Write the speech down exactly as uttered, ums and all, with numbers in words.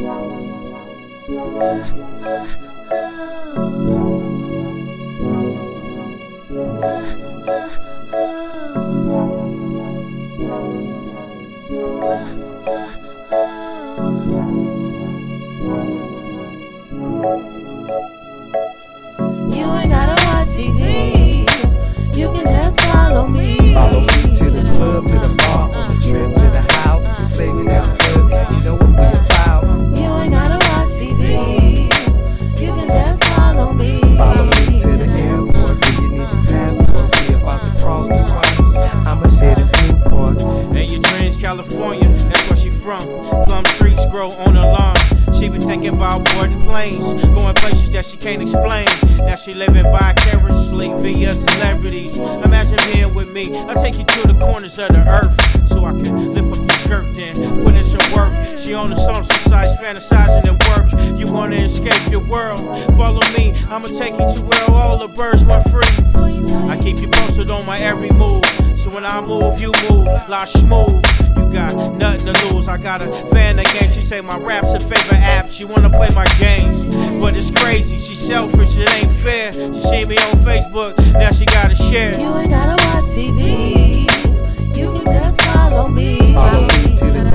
You ain't gotta watch T V. You can just follow me. Follow me to the club, to the bar, on the trip to the house. And say we down the hood, you know what we about. You ain't gotta watch T V. You can just follow me. Follow me to the airport. Do you need your passport? We about to cross the water. I'ma share this Newport. And your dreams, California, that's where she from. Plum trees grow on the lawn. She been thinking about boarding planes, going places that she can't explain. Now she living vicariously via celebrities. Imagine being with me, I'll take you to the corners of the earth, so I can lift up your skirt then put in some work. She on the social sites, fantasizing at work. You wanna escape your world, follow me, I'ma take you to where all the birds went free. I keep you posted on my every move, so when I move, you move, like smooth. You got nothing to lose. I got a fan again. She say my rap's her favorite app. She wanna play my games, but it's crazy. She selfish. It ain't fair. She see me on Facebook. Now she gotta share. You ain't gotta watch T V. You can just follow me. Follow me to the